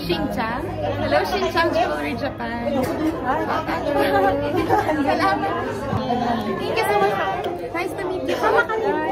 Shin-chan. Hello, Shin-chan, Jewelry Japan. Salamat. Thank you so much. Nice to meet you. Sama ka